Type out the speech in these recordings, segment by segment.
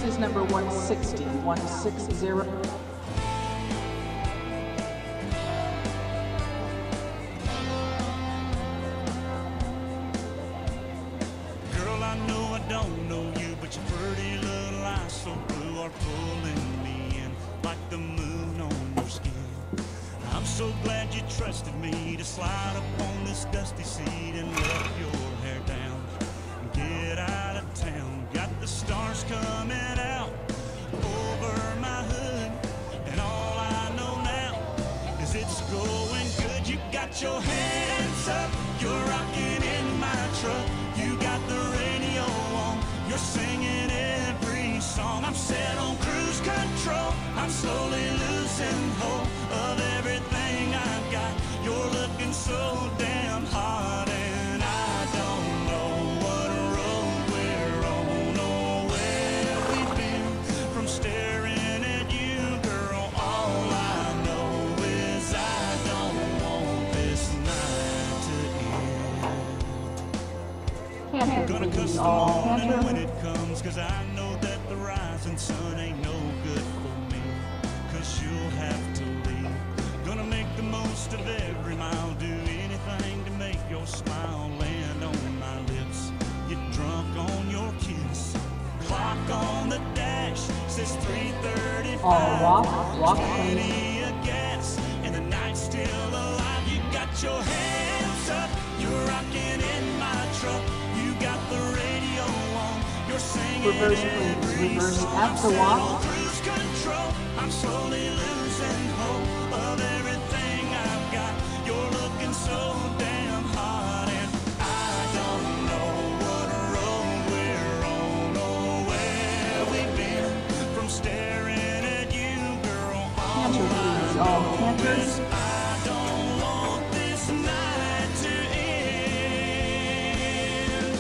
is number 160, 160. I know I don't know you, but your pretty little eyes so blue are pulling me in like the moon on your skin. I'm so glad you trusted me to slide up on this dusty seat and let your hair down and get out of town. Got the stars coming out over my hood, and all I know now is it's going good. You got your hands up, you're rocking in my truck. You got the radio on, you're singing every song. I'm set on cruise control, I'm slowly losing hope of everything I've got. You're looking so damn hot, and I don't know what road we're on or where we've been from staring at you, girl. All I know is I don't want this night to end. Gonna cuss the morning when it comes, 'cause I know that the rising sun ain't no good for me, 'cause you'll have to leave. Gonna make the most of every mile, do anything to make your smile land on my lips. Get drunk on your kiss. Clock on the dash says 3:35. Plenty of gas and the night's still alive. You got your hands up, you're rocking in my truck. You got the radio on, you're singing reverse, please. Reverse at the walk. cruise control. I'm slowly losing hope of everything I've got. You're looking so damn hot, and I don't know what road we're on or where we've been from staring at you, girl. Canter, please. All canters. I don't want this night to end.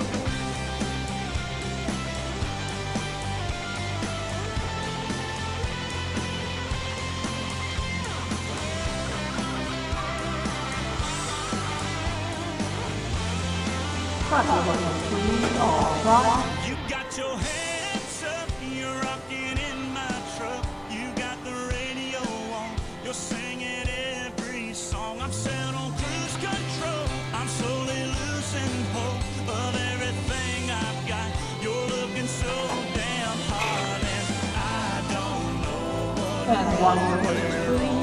Please. All front. You got your hands up, you're rocking in my truck. You got the radio on, you're singing every song. I'm set on cruise control, I'm slowly losing hope of everything I've got. You're looking so damn hot, and I don't know what And one reverse, please.